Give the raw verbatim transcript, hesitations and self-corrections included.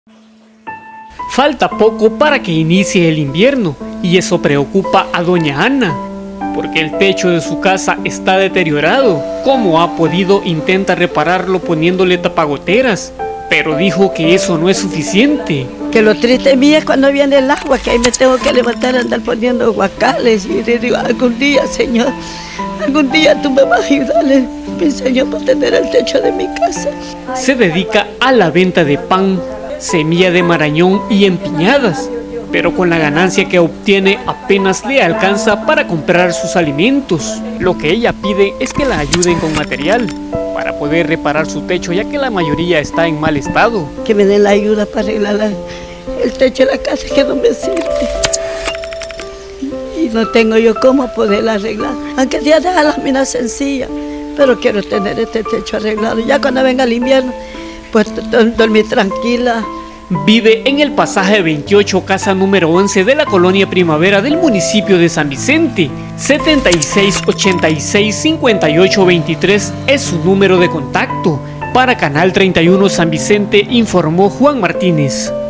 Falta poco para que inicie el invierno y eso preocupa a doña Ana, porque el techo de su casa está deteriorado. ¿Cómo ha podido? Intenta repararlo poniéndole tapagoteras, pero dijo que eso no es suficiente. Que lo triste mío es cuando viene el agua, que ahí me tengo que levantar a andar poniendo guacales. Y le digo, algún día, Señor, algún día tú me vas a ayudarle, mi Señor, para tener el techo de mi casa. Se dedica a la venta de pan, semilla de marañón y empiñadas, pero con la ganancia que obtiene apenas le alcanza para comprar sus alimentos. Lo que ella pide es que la ayuden con material para poder reparar su techo, ya que la mayoría está en mal estado. Que me den la ayuda para arreglar la, el techo de la casa, que no me sirve. Y no tengo yo cómo poderla arreglar, aunque ya deja las minas sencillas, pero quiero tener este techo arreglado. Ya cuando venga el invierno, pues dormir tranquila. Vive en el pasaje veintiocho, casa número once de la colonia Primavera del municipio de San Vicente. setenta y seis ochenta y seis cincuenta y ocho veintitrés es su número de contacto. Para Canal treinta y uno San Vicente informó Juan Martínez.